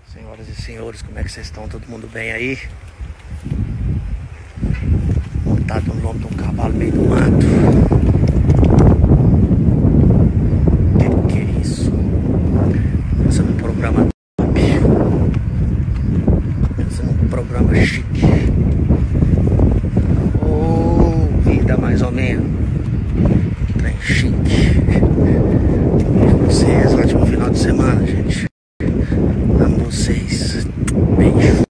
Senhoras e senhores, como é que vocês estão? Todo mundo bem aí? Montado no lombo de um cavalo no meio do mato. Que é isso? Pensando num programa top. Pensando num programa chique. Oh, vida mais ou menos. Trem chique. Beijo pra vocês, ótimo final de semana, gente. Amo vocês. Beijo.